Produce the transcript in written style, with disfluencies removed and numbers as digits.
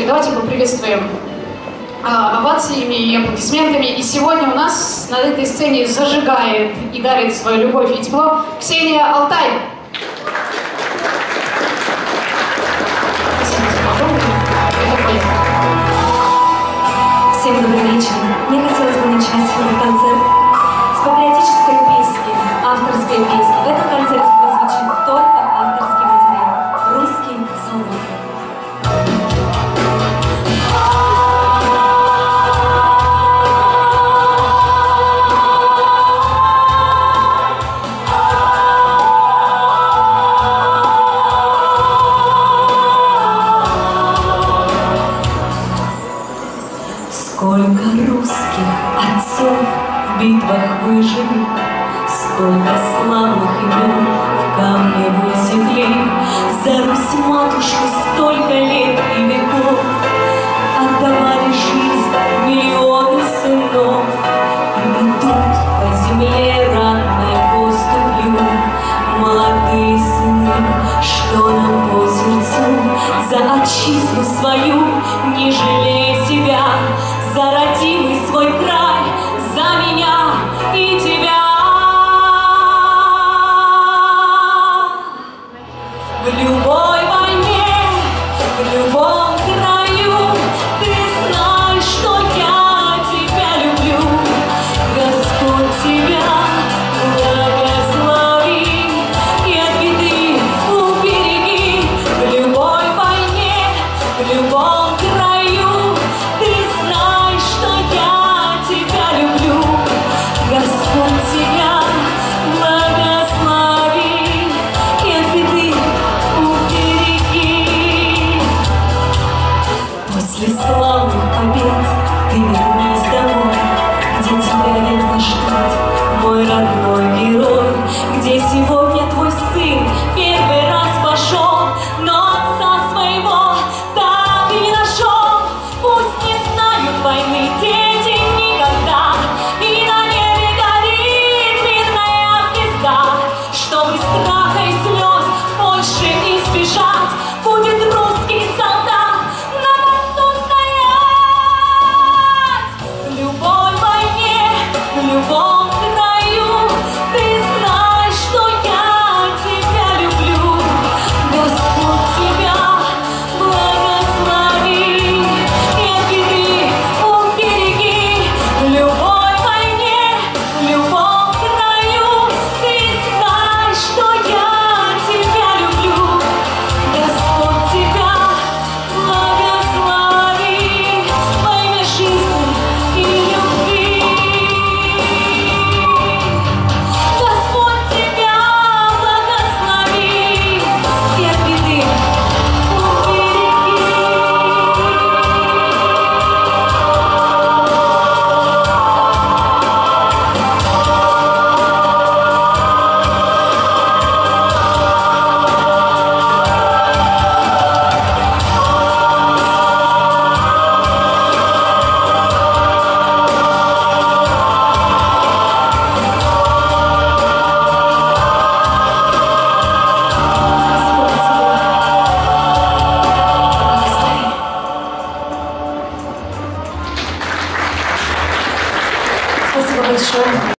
давайте поприветствуем овациями и аплодисментами. И сегодня у нас на этой сцене зажигает и дарит свою любовь и тепло Ксения Алтай. Всем добрый вечер. Мне хотелось бы начать этот концерт с патриотической песни, авторской песни. В этом концерте прозвучит только авторский материал «Русский солдат». Сколько русских отцов в битвах выжили, сколько славных имен в камне высекли. За Русь матушку столько лет и веков отдавали жизнь миллионы сынов. И идут по земле ранной поступью молодые сыны, что нам по сердцу, за отчизну свою, не жалея себя, за родимый свой край, за меня и тебя. В любой войне, в любом краю, ты знаешь, что я тебя люблю. Господь тебя благослови и от беды убереги. В любой войне, в любом краю, ты знаешь, что я тебя люблю. Господь тебя благослови и от беды убереги. После славы